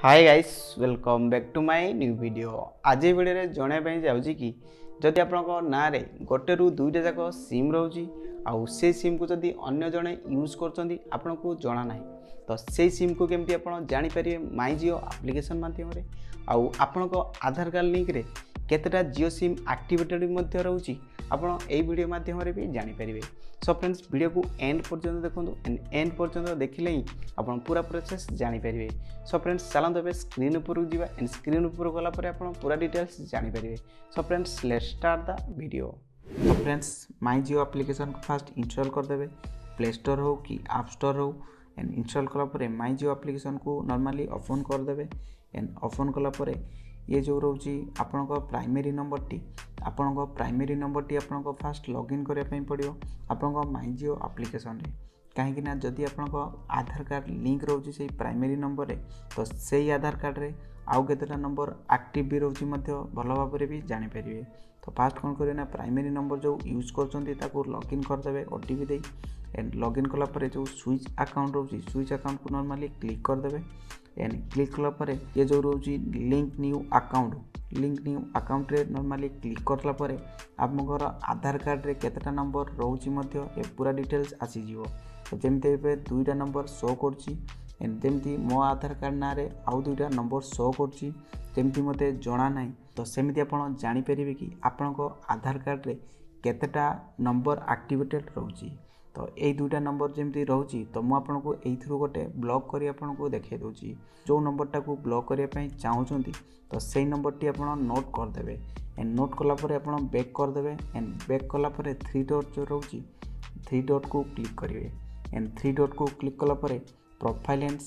Hi guys welcome back to my new video. आज video रे जणाई जाऊँगी कि जदि आपनको ना रे गोटे रु दुईटा जाक सिम रोची आउ से सिम को जदि अन्य जड़े यूज करछंती आपनको जना ना तो से सिम को केमती आपण जानि परिए माई जियो एप्लिकेशन माध्यम रे आउ आपनको आधार कार्ड लिंक रे केतेटा जियो सिम एक्टिवेटेड मध्य रहउची आपण एई वीडियो माध्यम रे भी जानि परिबे। सो फ्रेंड्स वीडियो को एंड पर्यंत देखंतु एंड पर्यंत देखिले ही आपण पूरा प्रोसेस जानि परिबे। सो फ्रेंड्स चलंतु बे स्क्रीन ऊपर जीवा एंड स्क्रीन ऊपर गला पर आपण पूरा डिटेल्स जानि परिबे। So friends let's start the video. तो फ्रेंड्स माई जियो एप्लिकेशन को फास्ट इंस्टॉल कर देबे, प्ले स्टोर हो कि ऐप स्टोर हो एंड इंस्टॉल कला पर माई जियो एप्लिकेशन को नॉर्मली ओपन कर देबे एंड ओपन कला पर ये जो रोची आपनको प्राइमरी नंबर टी आपनको फास्ट लॉगिन करया पई पड़ियो आपनको माई जियो एप्लिकेशन रे। कहीं ना जदि आपनको आधार कार्ड लिंक रोची से प्राइमरी नंबर रे तो सेही आधार कार्ड रे आउ केतेटा नंबर एक्टिव भी रोची मध्य भल भाव भी जानि परिबे। तो फास्ट कौन करें ना प्राइमरी नंबर जो यूज कर लॉगिन करदे ओटीपी दे एंड लॉगिन कला पर जो स्विच अकाउंट रोची स्विच अकाउंट को नॉर्मली क्लिक करदे एंड क्लिक कला पर ये जो रोची लिंक न्यू अकाउंट रे नॉर्मली क्लिक करला पर आपनकर आधार कार्ड रे केतेटा नंबर रोची मध्य ए पूरा डिटेल्स आसी जिवो। तो जेमते ए दुईटा नंबर शो करची एंड जेमती मो आधार कार्ड ना रे आउ दुईटा नंबर शो करची जेमती मते जणा नाही तो सेमिति आपण जानि परिबे कि आपनको आधार कार्ड रे केतेटा नंबर एक्टिवेटेड रहउची। तो यही दुईटा नंबर जमी रोची तो मुझे यू गोटे ब्लॉक कर आपको देखे दूसरी जो नंबरटा को ब्लॉक करने चाहूँगी तो सही नंबर टी आप नोट करदे एंड नोट कलापर आप बैक करदे एंड बैक कलापर थ्री डॉट जो रोची थ्री डॉट को क्लिक करेंगे एंड थ्री डॉट को क्लिक कलापर प्रोफाइल एंड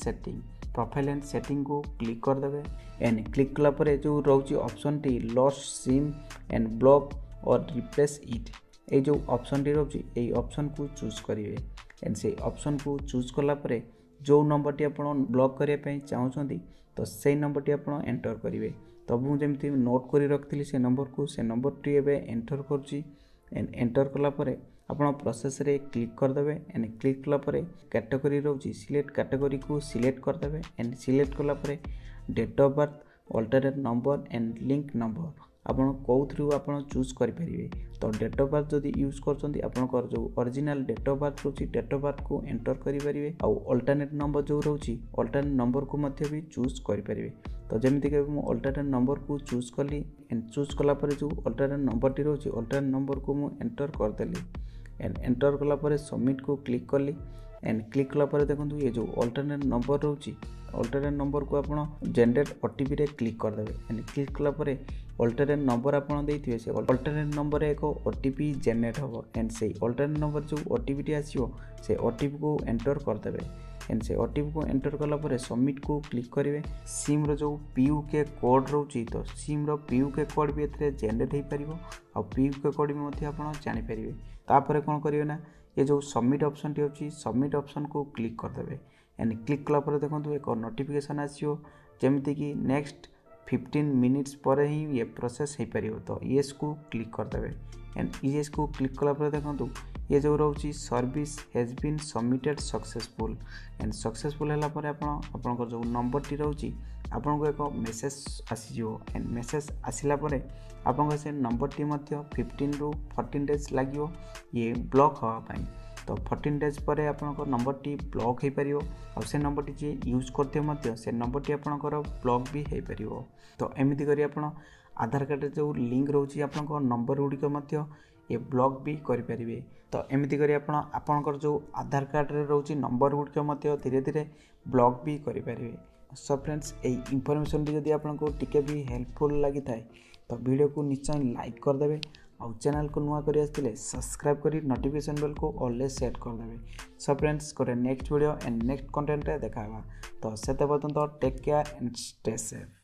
सेटिंग को क्लिक करदे एंड क्लिक कलापर जो रोची ऑप्शन टी लॉस्ट सिम एंड ब्लॉक और रिप्लेस इट ये जो ऑप्शन टी रोची यही ऑप्शन को चूज करेंगे एंड से ऑप्शन को चूज कला परे जो नंबर टी आप ब्लॉक करने चाहूँगी तो से नंबर टी आप एंटर करेंगे। तो मुझे नोट कर रखी से नंबर टी एवं एंटर करुँची एंड एंटर कला परे आपण प्रोसेस रे क्लिक करदे एंड क्लिक कला परे कैटेगरी रोची सिलेक्ट कैटेगरी को सिलेक्ट करदे एंड सिलेक्ट कला परे date of birth alternate number and link number आपन कौ थ्रू आपन चूज कर परिबे। तो डेट ऑफ बर्थ जदि यूज करछंती आपनकर जो ओरिजिनल डेट ऑफ बर्थ रोची डेट ऑफ बर्थ को एंटर करि परिबे आ अल्टरनेट नंबर जो रोची अल्टरनेट नंबर को मध्य भी चूज कर परिबे। तो जेमिति के मु अल्टरनेट नंबर को चूज कली एंड चूज कला पर जो अल्टरनेट नंबर टी रोची अल्टरनेट नंबर को मु एंटर कर देली एंड एंटर कला पर सबमिट को क्लिक कली एंड क्लिक कला पर देखंतु ये जो अल्टरनेट नंबर रोची अल्टरनेट नंबर को आपण जनरेट ओटीपी रे क्लिक कर देबे एंड क्लिक कला पर अल्टरनेट नंबर आपण देथिबे से अल्टरनेट नंबर रे एक ओटीपी जनरेट होबो एंड से अल्टरनेट नंबर जो ओटीपी टी आसीबो से ओटीपी को एंटर कर देबे एंड से ओटीपी को एंटर कला पर सबमिट को क्लिक करेंगे। सिम रो जो पीयूके कोड रोची तो सिम रो पीयूके कोड भी एथरे जनरेट हो पारिबो आ पीयूके कोड भी मध्य आपण जानि परिबे। तापर कोन करिवे ना ये जो सबमिट ऑप्शन टी होची सबमिट ऑप्शन को क्लिक कर देबे एंड क्लिक कला पर देखंतु एक नोटिफिकेशन आसीयो जेमिति कि नेक्स्ट 15 मिनिट्स पर ही ये प्रोसेस हो पारिबो। तो येस को क्लिक कर देबे एंड येस को क्लिक कला पर देखंतु ये जो रोची service has been submitted successful and successful हला पर आपन जो नंबर टी रोची आपन को एक मेसेज आसी जिवो एंड मेसेज आसिला पर आपन से नंबर टी मध्य 15 रु 14 डेज लागियो ये ब्लॉक हवा पई। तो 14 डेज पर आपन नंबर टी ब्लॉक हो पारिबो और से नंबर टी जे यूज करते मध्य से नंबर टी आपन ब्लॉक भी हो पारिबो। तो एमिति करी आपन आधार कार्ड जो लिंक रोची आपन नंबर गुड़िक मध्य ये ब्लॉक भी करि परिबे। तो एमिति करी आपनकर जो आधार कार्ड रे रोची नंबर गुड़िक मध्य धीरे धीरे ब्लॉक भी करि परिबे। सो फ्रेंड्स ए इनफॉरमेशन जदि आपनको टिके भी हेल्पफुल लगी थाए तो वीडियो को निश्चय लाइक कर देबे और चैनल को नुआ करी आस्तिले सब्सक्राइब करी नोटिफिकेशन बेल को ऑलवेज सेट कर देबे। सो फ्रेंड्स करे next video and next content रे देखाबा। तो सेते पर्यंत take care and stay safe.